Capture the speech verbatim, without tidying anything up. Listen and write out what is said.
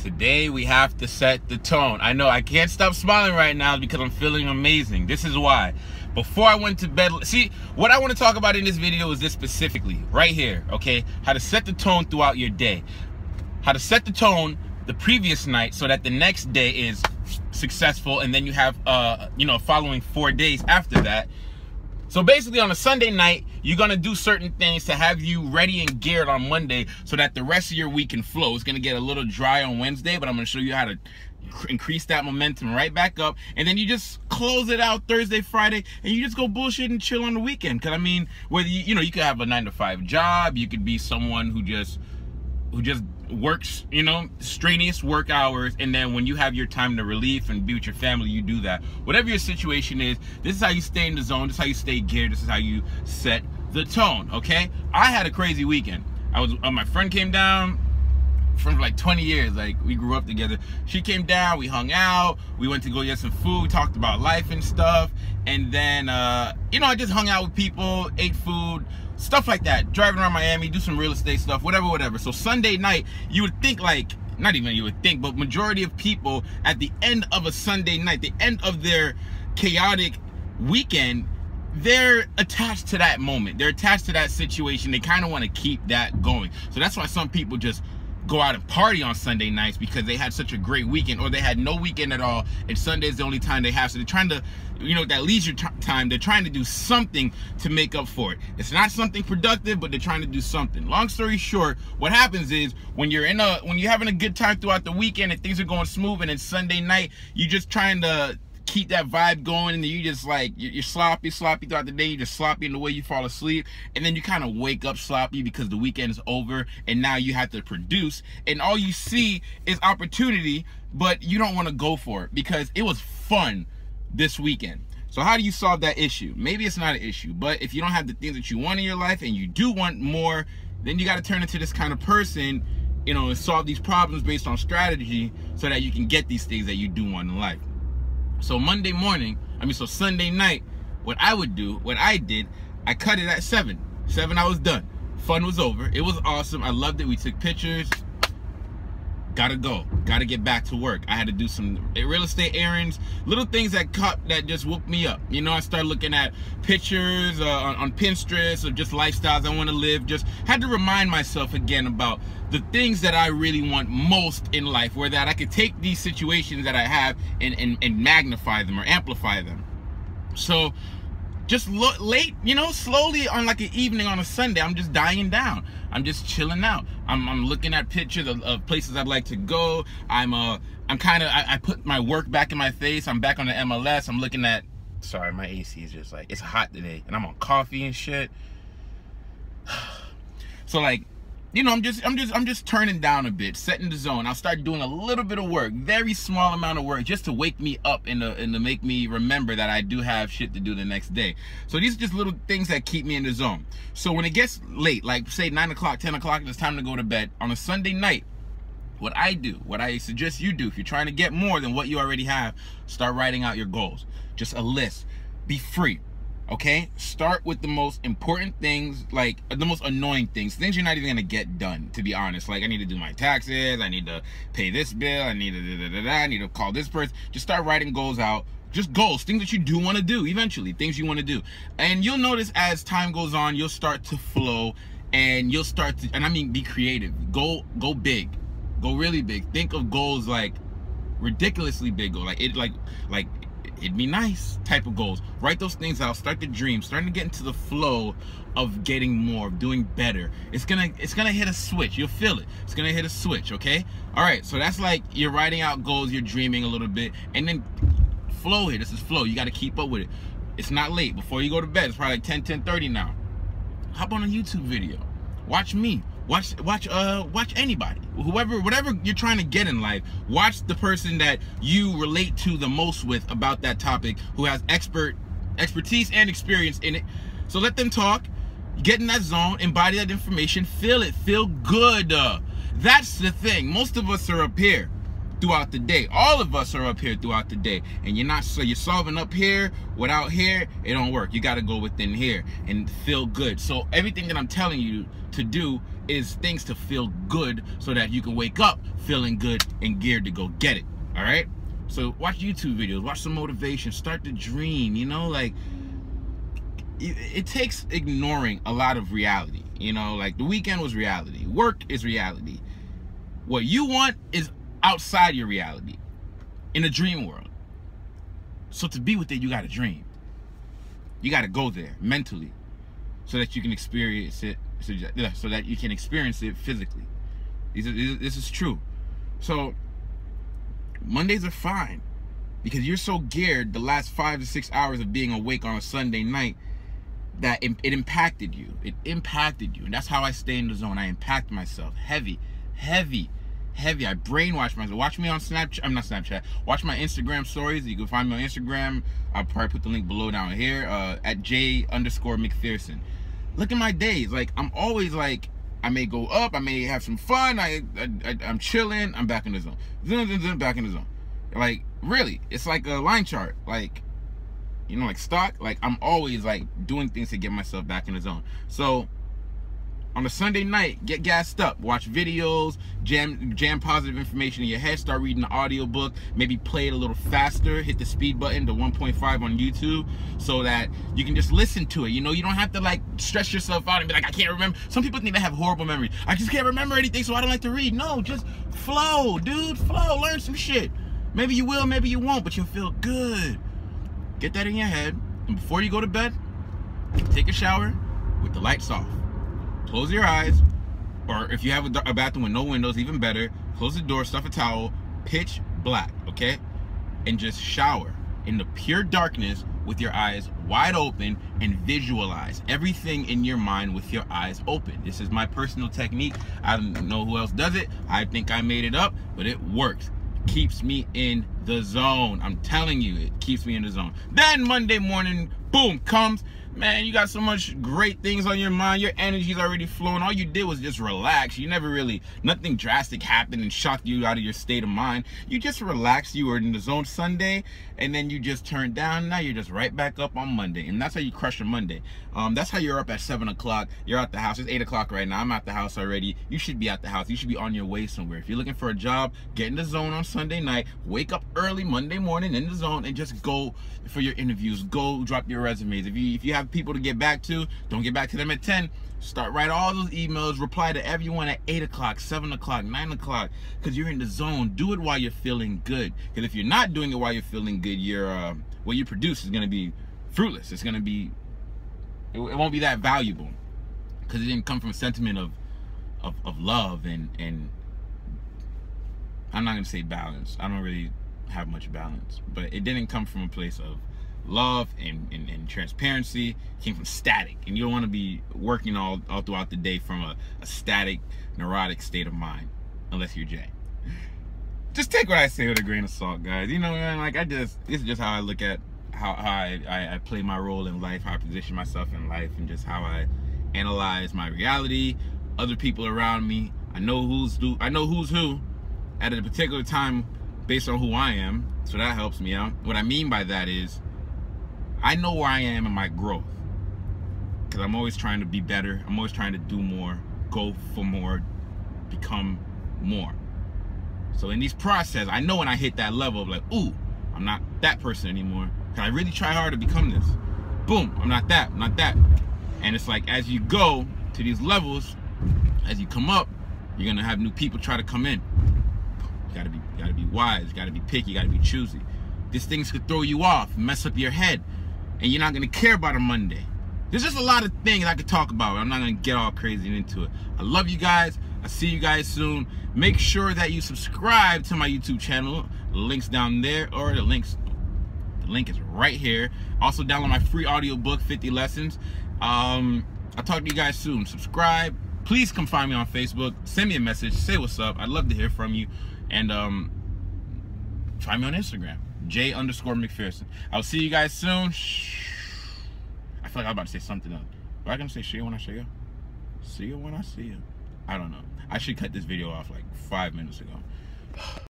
Today we have to set the tone. I know I can't stop smiling right now because I'm feeling amazing. This is why. Before I went to bed, see, what I want to talk about in this video is this specifically, right here, okay? How to set the tone throughout your day. How to set the tone the previous night so that the next day is successful, and then you have, uh, you know, following four days after that. So basically on a Sunday night, you're going to do certain things to have you ready and geared on Monday so that the rest of your week can flow. It's going to get a little dry on Wednesday, but I'm going to show you how to increase that momentum right back up. And then you just close it out Thursday, Friday, and you just go bullshit and chill on the weekend. Because, I mean, whether you, you know, you could have a nine to five job. You could be someone who just, who just works, you know, strenuous work hours, and then when you have your time to relieve and be with your family, you do that. Whatever your situation is, this is how you stay in the zone. This is how you stay geared. This is how you set the tone, okay? I had a crazy weekend. I was, uh, my friend came down from like twenty years, like we grew up together. She came down, we hung out, we went to go get some food, talked about life and stuff, and then, uh, you know, I just hung out with people, ate food, stuff like that, driving around Miami, do some real estate stuff, whatever, whatever. So Sunday night, you would think like, not even you would think, but majority of people at the end of a Sunday night, the end of their chaotic weekend, they're attached to that moment. They're attached to that situation. They kind of want to keep that going. So that's why some people just go out and party on Sunday nights, because they had such a great weekend, or they had no weekend at all, and Sunday's the only time they have. So they're trying to, you know, that leisure time, they're trying to do something to make up for it. It's not something productive, but they're trying to do something. Long story short, what happens is when you're in a, when you're having a good time throughout the weekend and things are going smooth, and it's Sunday night, you're just trying to keep that vibe going, and you just like, you're sloppy, sloppy throughout the day. You're just sloppy in the way you fall asleep, and then you kind of wake up sloppy because the weekend is over, and now you have to produce, and all you see is opportunity, but you don't want to go for it because it was fun this weekend. So how do you solve that issue? Maybe it's not an issue, but if you don't have the things that you want in your life and you do want more, then you got to turn into this kind of person, you know, and solve these problems based on strategy so that you can get these things that you do want in life. So Monday morning, I mean, so Sunday night, what I would do, what I did, I cut it at seven. Seven, I was done. Fun was over. It was awesome. I loved it. We took pictures. Gotta go. Gotta get back to work. I had to do some real estate errands, little things that caught, that just woke me up. You know, I started looking at pictures uh, on, on Pinterest of just lifestyles I want to live. Just had to remind myself again about the things that I really want most in life, where that I could take these situations that I have and, and, and magnify them or amplify them. So just look late, you know, slowly on like an evening on a Sunday, I'm just dying down. I'm just chilling out. I'm, I'm looking at pictures of, of places I'd like to go. I'm uh, I'm kind of, I, I put my work back in my face. I'm back on the M L S. I'm looking at, sorry, my A C is just like, it's hot today, and I'm on coffee and shit. So like, you know, I'm just, I'm just, I'm just turning down a bit, setting the zone. I'll start doing a little bit of work, very small amount of work, just to wake me up and to, and to make me remember that I do have shit to do the next day. So these are just little things that keep me in the zone. So when it gets late, like say nine o'clock, ten o'clock, it's time to go to bed on a Sunday night. What I do, what I suggest you do, if you're trying to get more than what you already have, start writing out your goals. Just a list. Be free. Okay, start with the most important things, like the most annoying things, things you're not even gonna get done, to be honest. Like, I need to do my taxes, I need to pay this bill, I need to da, da, da, da, I need to call this person. Just start writing goals out. Just goals, things that you do want to do eventually, things you want to do. And you'll notice as time goes on, you'll start to flow, and you'll start to, and I mean, be creative. Go, go big, go really big. Think of goals like ridiculously big goals, like it, like, like. It'd be nice type of goals. Write those things out. Start to dream. Starting to get into the flow of getting more, of doing better. It's gonna, it's gonna hit a switch. You'll feel it. It's gonna hit a switch. Okay. All right. So that's like you're writing out goals. You're dreaming a little bit, and then flow here. This is flow. You got to keep up with it. It's not late. Before you go to bed, it's probably like ten, ten thirty now. Hop on a YouTube video. Watch me. Watch, watch, uh, watch anybody, whoever, whatever you're trying to get in life. Watch the person that you relate to the most with about that topic, who has expert, expertise and experience in it. So let them talk. Get in that zone. Embody that information. Feel it. Feel good. Uh, that's the thing. Most of us are up here throughout the day. All of us are up here throughout the day, and you're not, so you're solving up here without here. It don't work. You got to go within here and feel good. So everything that I'm telling you to do is things to feel good so that you can wake up feeling good and geared to go get it. All right? So watch YouTube videos, watch some motivation, start to dream, you know, like it, it takes ignoring a lot of reality. You know, like the weekend was reality. Work is reality. What you want is outside your reality, in a dream world. So to be with it, you got to dream. You got to go there mentally so that you can experience it, so, yeah, so that you can experience it physically. These are, these, this is true. So Mondays are fine because you're so geared the last five to six hours of being awake on a Sunday night that it, it impacted you. It impacted you. And that's how I stay in the zone. I impact myself. Heavy, heavy, heavy. I brainwash myself. Watch me on Snapchat. I'm not Snapchat. Watch my Instagram stories. You can find me on Instagram. I'll probably put the link below down here. Uh, at Jae underscore McPherson. Look at my days. Like, I'm always like, I may go up. I may have some fun. I, I, I I'm chilling. I'm back in the zone. Zun, zun, zun, back in the zone. Like, really, it's like a line chart. Like, you know, like stock. Like, I'm always like doing things to get myself back in the zone. So on a Sunday night, get gassed up, watch videos, jam jam positive information in your head, start reading the audiobook, maybe play it a little faster, hit the speed button to one point five on YouTube so that you can just listen to it. You know, you don't have to like stress yourself out and be like, I can't remember. Some people think they have horrible memory. I just can't remember anything, so I don't like to read. No, just flow, dude, flow, learn some shit. Maybe you will, maybe you won't, but you'll feel good. Get that in your head, and before you go to bed, take a shower with the lights off. Close your eyes, or if you have a, a bathroom with no windows, even better, close the door, stuff a towel, pitch black, okay? And just shower in the pure darkness with your eyes wide open and visualize everything in your mind with your eyes open. This is my personal technique. I don't know who else does it. I think I made it up, but it works. Keeps me in the zone. I'm telling you, it keeps me in the zone. Then Monday morning, boom, comes. Man, you got so much great things on your mind. Your energy's already flowing. All you did was just relax. You never really, nothing drastic happened and shocked you out of your state of mind. You just relaxed. You were in the zone Sunday, and then you just turned down. Now you're just right back up on Monday. And that's how you crush a Monday. Um, that's how you're up at seven o'clock. You're at the house. It's eight o'clock right now. I'm at the house already. You should be at the house. You should be on your way somewhere. If you're looking for a job, get in the zone on Sunday night. Wake up early Monday morning in the zone and just go for your interviews. Go drop your resumes. If you, if you have people to get back to, don't get back to them at ten. Start write all those emails, reply to everyone at eight o'clock, seven o'clock, nine o'clock, because you're in the zone. Do it while you're feeling good, because if you're not doing it while you're feeling good, your uh, what you produce is going to be fruitless. It's going to be, it, it won't be that valuable, because it didn't come from a sentiment of of, of love and and I'm not going to say balance. I don't really have much balance, but it didn't come from a place of love and, and, and transparency. It came from static, and you don't want to be working all, all throughout the day from a, a static, neurotic state of mind, unless you're Jay. Just take what I say with a grain of salt, guys. You know, man, like I just, this is just how I look at how, how I, I, I play my role in life, how I position myself in life, and just how I analyze my reality, other people around me. I know who's who, I know who's who at a particular time based on who I am, so that helps me out. What I mean by that is, I know where I am in my growth, because I'm always trying to be better. I'm always trying to do more, go for more, become more. So in these process, I know when I hit that level of like, ooh, I'm not that person anymore. Can I really try hard to become this? Boom, I'm not that, I'm not that. And it's like, as you go to these levels, as you come up, you're gonna have new people try to come in. You gotta be, you gotta be wise, you gotta be picky, you gotta be choosy. These things could throw you off, mess up your head, and you're not gonna care about a Monday. There's just a lot of things I could talk about. I'm not gonna get all crazy into it. I love you guys. I'll see you guys soon. Make sure that you subscribe to my YouTube channel. The link's down there, or the links, the link is right here. Also download my free audiobook, fifty lessons. Um, I'll talk to you guys soon. Subscribe. Please come find me on Facebook. Send me a message. Say what's up. I'd love to hear from you. And um, find me on Instagram. Jae underscore McPherson. I'll see you guys soon. Shh. I feel like I'm about to say something else. Am I gonna say see you when I see you? See you when I see you. I don't know. I should cut this video off like five minutes ago.